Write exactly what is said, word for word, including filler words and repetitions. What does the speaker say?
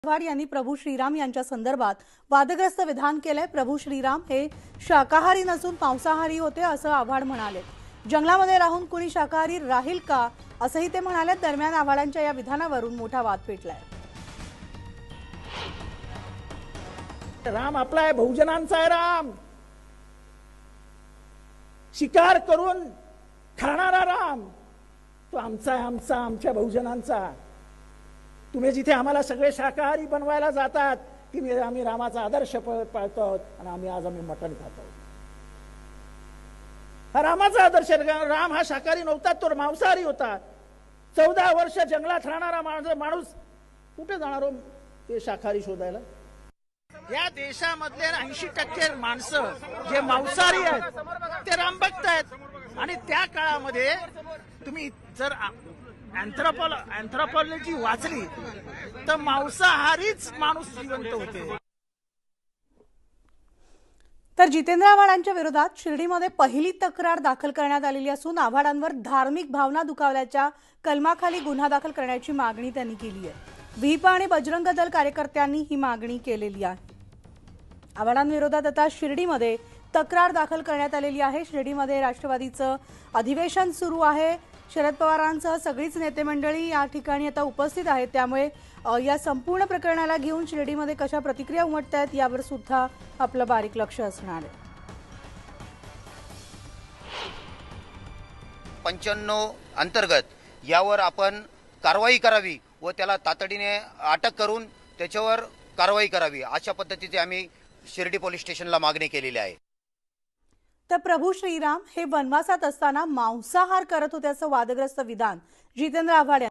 आव्हाड यांनी प्रभू श्रीराम यांच्या संदर्भात वादग्रस्त विधान केले। प्रभू श्रीराम हे शाकाहारी नसून मांसाहारी होते असं आव्हाड म्हणाले। जंगलामध्ये राहून कुणी शाकाहारी राहील का असंही ते म्हणाले। दरम्यान आव्हाडांच्या या विधानावरून मोठा वाद पेटलाय। राम आपला आहे, बहुजनांचा आहे राम, शिकार करून खाणारा राम तो आमचा आहे, आमचा आमच्या बहुजनांचा। तुम्ही जिथे आम्हाला सगळे शाकाहारी बनवायला जातात की आम्ही रामाचा आदर्श पाळतो आणि आम्ही आज आम्ही मटण खातो। हा रामाचा आदर्श, राम हा शाकाहारी नव्हता, तो मांसाहारी होता। चौदा वर्ष जंगलात राहणारा माणूस कुठे जाणार हो ते शाकाहारी शोधायला? या देशामधले ऐंशी टक्के माणसं जे मांसाहारी आहेत ते राम भक्त आहेत। आणि त्या काळामध्ये तुम्ही जर अँथ्रोपॉल अँथ्रोपॉलॉजी वाचली तर मांसाहारीच माणूस जिवंत होते। तर जितेंद्र आव्हाडांच्या विरोधात शिर्डीमध्ये पहिली तक्रार दाखल करण्यात आलेली असून आव्हाडांवर धार्मिक भावना दुखावल्याच्या कलमाखाली गुन्हा दाखल करण्याची मागणी त्यांनी केली आहे। व्हीपा आणि बजरंग दल कार्यकर्त्यांनी ही मागणी केलेली आहे। आव्हाडांविरोधात आता शिर्डीमध्ये तक्रार दाखल करण्यात आलेली आहे। शिर्डीमध्ये राष्ट्रवादीचं अधिवेशन सुरू आहे। शरद पवारांसह सगळीच नेते मंडळी या ठिकाणी आता उपस्थित आहेत। त्यामुळे या संपूर्ण प्रकरणाला घेऊन शिर्डीमध्ये कशा प्रतिक्रिया उमटतायत यावर सुद्धा आपलं बारीक लक्ष असणार आहे। पंच्याण्णव अंतर्गत यावर आपण कारवाई करावी व त्याला तातडीने अटक करून त्याच्यावर कारवाई करावी अशा पद्धतीने आम्ही शिर्डी पोलीस स्टेशनला मागणी केलेली आहे। तर प्रभू श्रीराम हे वनवासात असताना मांसाहार करत होत्याचं वादग्रस्त विधान जितेंद्र आव्हाड